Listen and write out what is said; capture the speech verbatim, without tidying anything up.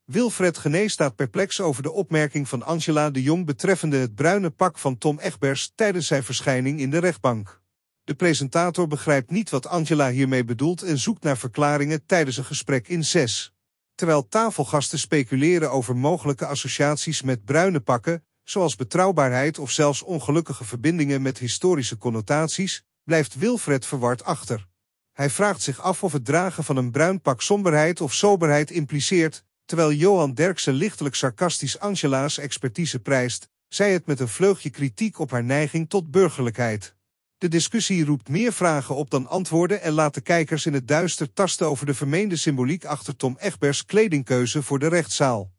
Wilfred Genee staat perplex over de opmerking van Angela de Jong betreffende het bruine pak van Tom Egbers tijdens zijn verschijning in de rechtbank. De presentator begrijpt niet wat Angela hiermee bedoelt en zoekt naar verklaringen tijdens een gesprek in zes. Terwijl tafelgasten speculeren over mogelijke associaties met bruine pakken, zoals betrouwbaarheid of zelfs ongelukkige verbindingen met historische connotaties, blijft Wilfred verward achter. Hij vraagt zich af of het dragen van een bruin pak somberheid of soberheid impliceert, terwijl Johan Derksen lichtelijk sarcastisch Angela's expertise prijst, zij het met een vleugje kritiek op haar neiging tot burgerlijkheid. De discussie roept meer vragen op dan antwoorden en laat de kijkers in het duister tasten over de vermeende symboliek achter Tom Egbers' kledingkeuze voor de rechtszaal.